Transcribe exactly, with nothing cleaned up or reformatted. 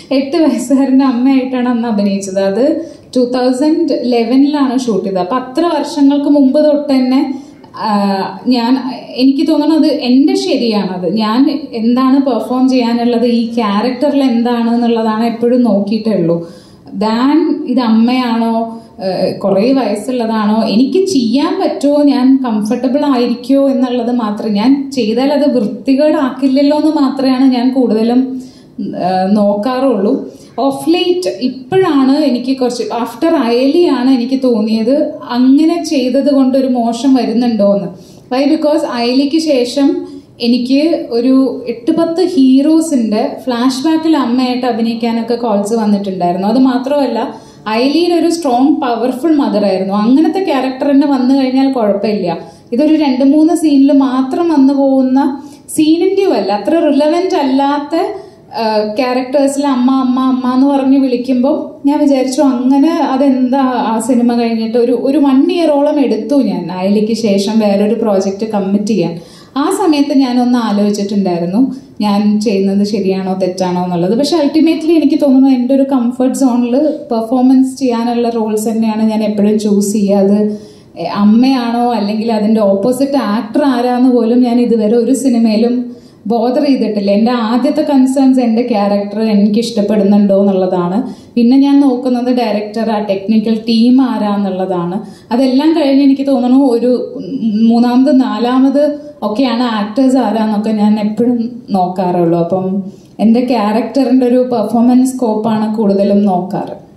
എട്ട് വയസ്സുകാരൻ്റെ അമ്മയായിട്ടാണ് അന്ന് അഭിനയിച്ചത്. അത് ടൂ തൗസൻഡ് ലെവനിലാണ് ഷൂട്ട് ചെയ്തത്. അപ്പം അത്ര വർഷങ്ങൾക്ക് മുമ്പ് തൊട്ട് തന്നെ ഞാൻ എനിക്ക് തോന്നുന്നത് എൻ്റെ ശരിയാണത്. ഞാൻ എന്താണ് പെർഫോം ചെയ്യാനുള്ളത്, ഈ ക്യാരക്ടറിൽ എന്താണ് എന്നുള്ളതാണ് എപ്പോഴും നോക്കിയിട്ടേ ഉള്ളൂ. ദാൻ ഇത് അമ്മയാണോ, കുറേ വയസ്സുള്ളതാണോ, എനിക്ക് ചെയ്യാൻ പറ്റുമോ, ഞാൻ കംഫർട്ടബിൾ ആയിരിക്കുമോ എന്നുള്ളത് മാത്രം. ഞാൻ ചെയ്താൽ അത് വൃത്തികേടാക്കില്ലല്ലോ എന്ന് മാത്രമാണ് ഞാൻ കൂടുതലും നോക്കാറുള്ളൂ. ഓഫ് ലേറ്റ് ഇപ്പോഴാണ് എനിക്ക് കുറച്ച് ആഫ്റ്റർ അയലിയാണ് എനിക്ക് തോന്നിയത് അങ്ങനെ ചെയ്തത് കൊണ്ട് ഒരു മോശം വരുന്നുണ്ടോ എന്ന്. വൈ? ബിക്കോസ് അയലിക്ക് ശേഷം എനിക്ക് ഒരു എട്ട് പത്ത് ഹീറോസിൻ്റെ ഫ്ലാഷ് ബാക്കിൽ അമ്മയായിട്ട് അഭിനയിക്കാനൊക്കെ കോൾസ് വന്നിട്ടുണ്ടായിരുന്നു. അത് മാത്രമല്ല അയലിയിൽ ഒരു സ്ട്രോങ് പവർഫുൾ മദറായിരുന്നു. അങ്ങനത്തെ ക്യാരക്ടർ തന്നെ വന്നു കഴിഞ്ഞാൽ കുഴപ്പമില്ല. ഇതൊരു രണ്ട് മൂന്ന് സീനിൽ മാത്രം വന്നു പോകുന്ന സീനിൻ്റെയും അല്ല, അത്ര റിലവൻ്റ് അല്ലാത്ത ക്യാരക്ടേഴ്സിൽ അമ്മ അമ്മ അമ്മ എന്ന് പറഞ്ഞ് വിളിക്കുമ്പോൾ ഞാൻ വിചാരിച്ചു അങ്ങനെ അതെന്താ ആ സിനിമ കഴിഞ്ഞിട്ട് ഒരു ഒരു വൺ ഇയറോളം എടുത്തു ഞാൻ അയലിക്ക് ശേഷം വേറൊരു പ്രോജക്റ്റ് കമ്മിറ്റ് ചെയ്യാൻ. ആ സമയത്ത് ഞാനൊന്ന് ആലോചിച്ചിട്ടുണ്ടായിരുന്നു ഞാൻ ചെയ്യുന്നത് ശരിയാണോ തെറ്റാണോ എന്നുള്ളത്. പക്ഷെ അൾട്ടിമേറ്റ്ലി എനിക്ക് തോന്നുന്നു എൻ്റെ ഒരു കംഫർട്ട് സോണിൽ പെർഫോമൻസ് ചെയ്യാനുള്ള റോൾസ് തന്നെയാണ് ഞാൻ എപ്പോഴും ചൂസ് ചെയ്യുക. അത് അമ്മയാണോ അല്ലെങ്കിൽ അതിൻ്റെ ഓപ്പോസിറ്റ് ആക്ടർ ആരാന്ന് പോലും ഞാൻ ഇതുവരെ ഒരു സിനിമയിലും ബോദർ ചെയ്തിട്ടില്ല. എൻ്റെ ആദ്യത്തെ കൺസേൺസ് എൻ്റെ ക്യാരക്ടർ എനിക്ക് ഇഷ്ടപ്പെടുന്നുണ്ടോ എന്നുള്ളതാണ്. പിന്നെ ഞാൻ നോക്കുന്നത് ഡയറക്ടർ, ആ ടെക്നിക്കൽ ടീം ആരാന്നുള്ളതാണ്. അതെല്ലാം കഴിഞ്ഞ് എനിക്ക് തോന്നുന്നു ഒരു മൂന്നാമത് നാലാമത് ഒക്കെയാണ് ആക്ടേഴ്സ് ആരാന്നൊക്കെ ഞാൻ എപ്പോഴും നോക്കാറുള്ളൂ. അപ്പം എൻ്റെ ക്യാരക്ടറിൻ്റെ ഒരു പെർഫോമൻസ് സ്കോപ്പാണ് കൂടുതലും നോക്കാറ്.